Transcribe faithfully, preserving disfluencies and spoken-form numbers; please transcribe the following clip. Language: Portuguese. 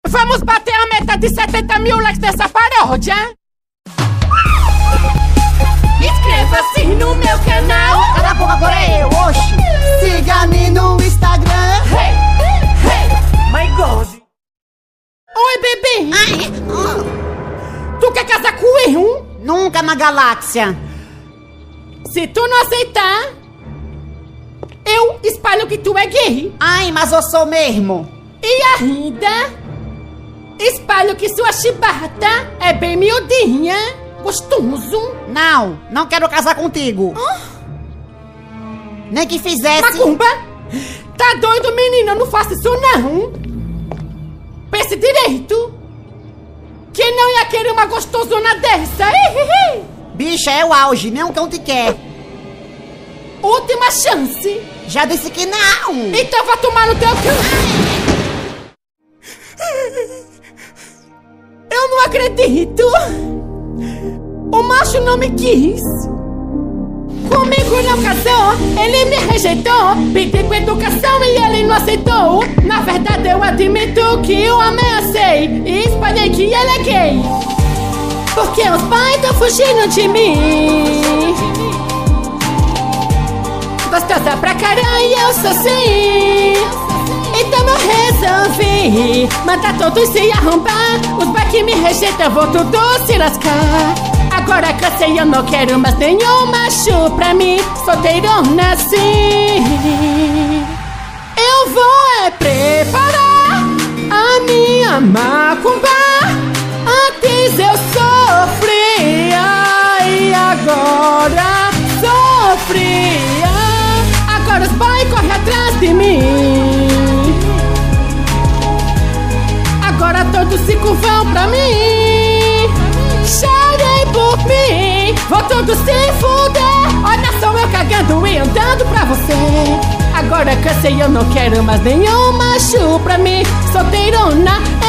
Vamos bater a meta de setenta mil likes dessa paródia. Inscreva-se no meu canal. Cala a boca, agora é eu, oxi. Siga-me no Instagram. Hey, hey, my God. Oi, bebê. Ai, Tu quer casar com eu? nunca na galáxia. Se tu não aceitar, eu espalho que tu é gay. Ai, mas eu sou mesmo. E ainda espalho que sua chibata é bem miudinha, gostoso. Não, não quero casar contigo. Nem que fizesse. Macumba, tá doido, menino? Eu não faço isso não. Pense direito. Quem não ia querer uma gostosona dessa? Ihihi. Bicha, é o auge, nem um cão te quer. Última chance. Já disse que não. Então vá tomar no teu cu. Eu não acredito. O macho não me quis. Comigo não casou, ele me rejeitou. Pedi com educação e ele não aceitou. Na verdade eu admito que eu ameacei e espalhei que ele é gay, porque os pais estão fugindo de mim. Gostosa pra caralho, eu sou sim. Então eu resolvi mandar todos se arrombar. Os boys que me rejeitam, eu vou tudo se lascar. Agora cansei, eu não quero mais nenhum macho pra mim. Solteirona assim. Eu vou é preparar a minha macumba. Antes eu sofria e agora sofria. Agora os boys correm atrás de mim. Agora todos se curvam pra mim. Chorem por mim, vou todos se fuder. Olha só eu cagando e andando pra você. Agora cansei, eu não quero mais nenhum macho pra mim. Solteirona